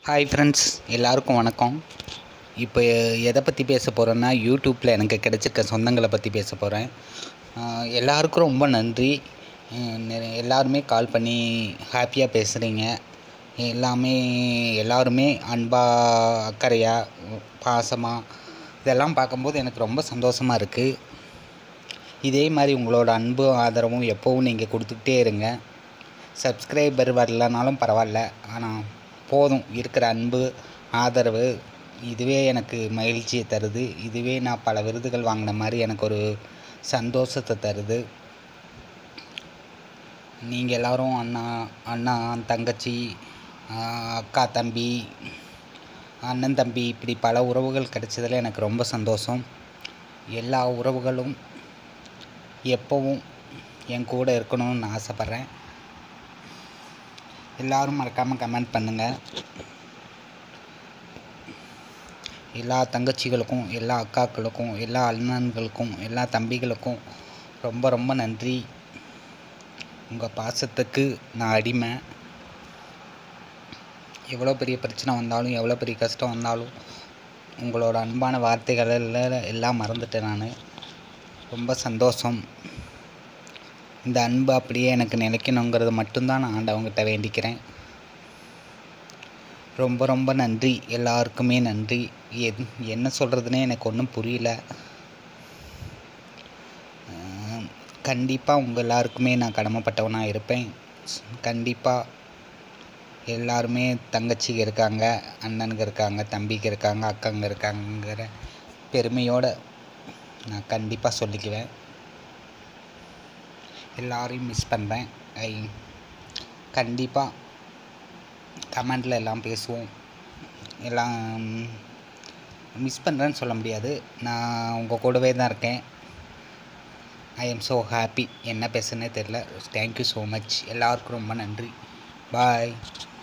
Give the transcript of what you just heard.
Hi friends, எல்லாருக்கும் வணக்கம். இப்போ எதை பற்றி பேச போகிறேன்னா, யூடியூப்பில் எனக்கு கிடைச்சிருக்க சொந்தங்களை பற்றி பேச போகிறேன். எல்லாருக்கும் ரொம்ப நன்றி. எல்லாருமே கால் பண்ணி ஹாப்பியாக பேசுகிறீங்க. எல்லாருமே அன்பாக, அக்கறையாக, பாசமாக, இதெல்லாம் பார்க்கும்போது எனக்கு ரொம்ப சந்தோஷமாக இருக்குது. இதே மாதிரி உங்களோட அன்பும் ஆதரவும் எப்போவும் நீங்கள் கொடுத்துக்கிட்டே இருங்க. சப்ஸ்கிரைபர் வரலனாலும் பரவாயில்ல, ஆனால் போதும். இருக்கிற அன்பு, ஆதரவு இதுவே எனக்கு மகிழ்ச்சியை தருது. இதுவே நான் பல விருதுகள் வாங்கின மாதிரி எனக்கு ஒரு சந்தோஷத்தை தருது. நீங்கள் எல்லோரும் அண்ணா தங்கச்சி, அக்கா தம்பி, அண்ணன் தம்பி, இப்படி பல உறவுகள் கிடைச்சதில் எனக்கு ரொம்ப சந்தோஷம். எல்லா உறவுகளும் எப்போவும் என் கூட இருக்கணும்னு நான் ஆசைப்பட்றேன். எல்லோரும் மறக்காமல் கமெண்ட் பண்ணுங்கள். எல்லா தங்கச்சிகளுக்கும், எல்லா அக்காக்களுக்கும், எல்லா அண்ணன்களுக்கும், எல்லா தம்பிகளுக்கும் ரொம்ப ரொம்ப நன்றி. உங்கள் பாசத்துக்கு நான் அடிமை. எவ்வளோ பெரிய பிரச்சனை வந்தாலும், எவ்வளோ பெரிய கஷ்டம் வந்தாலும், உங்களோட அன்பான வார்த்தைகளில் எல்லாம் மறந்துட்டேன் நான். ரொம்ப சந்தோஷம். இந்த அன்பு அப்படியே எனக்கு நிலைக்கணுங்கிறது மட்டும்தான் நான் ஆண்டவங்கிட்ட வேண்டிக்கிறேன். ரொம்ப ரொம்ப நன்றி. எல்லாருக்குமே நன்றி. என்ன சொல்கிறதுனே எனக்கு ஒன்றும் புரியல. கண்டிப்பாக உங்கள் எல்லாருக்குமே நான் கடமைப்பட்டவனாக இருப்பேன். கண்டிப்பாக எல்லாருமே தங்கச்சிங்க இருக்காங்க, அண்ணனுங்க இருக்காங்க, தம்பிங்க இருக்காங்க, அக்காங்க இருக்காங்கிற பெருமையோடு நான் கண்டிப்பாக சொல்லிக்குவேன். எல்லாரையும் மிஸ் பண்ணுறேன். கண்டிப்பாக கமெண்டில் எல்லாம் பேசுவோம். எல்லாம் மிஸ் பண்ணுறேன்னு சொல்ல முடியாது. நான் உங்கள் கூடவே தான் இருக்கேன். I am so happy. என்ன பேசுனே தெரில. Thank you so much. எல்லாருக்கும் ரொம்ப நன்றி. பாய்.